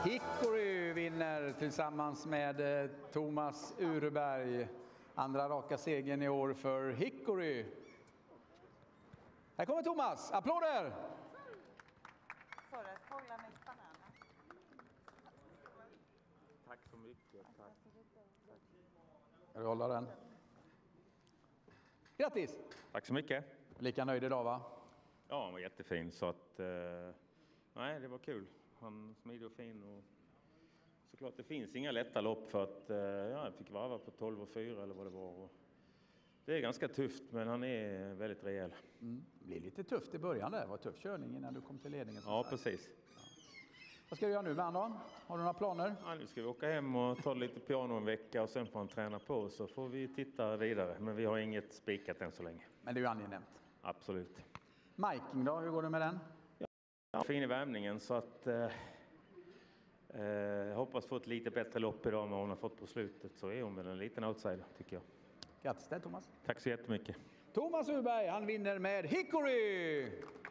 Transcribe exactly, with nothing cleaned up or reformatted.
Hickory vinner tillsammans med Thomas Ureberg. Andra raka segern i år för Hickory. Här kommer Thomas. Applåder! Tack så mycket. Tack. Ska du hålla den? Grattis! Tack så mycket. Lika nöjd idag, va? Ja, han var jättefin, så att eh, nej, det var kul. Han smidig och fin, och såklart det finns inga lätta lopp, för att eh, ja, jag fick varva på tolv och fyra eller vad det var. Och det är ganska tufft, men han är väldigt rejäl. Mm. Det blir lite tufft i början där. Det var tuff körning innan du kom till ledningen. Ja, sagt. precis. Ja. Vad ska du göra nu med honom? Har du några planer? Ja, nu ska vi åka hem och ta lite piano en vecka, och sen får han träna på, så får vi titta vidare. Men vi har inget spikat än så länge. Men det är ju angenämt. Absolut. Miking då, hur går det med den? Ja, fin i värmningen, så att eh, eh, hoppas få ett lite bättre lopp idag än vad hon har fått på slutet. Så är hon väl en liten outsider, tycker jag. Grattis till Thomas. Tack så jättemycket. Thomas Ureberg, han vinner med Hickory!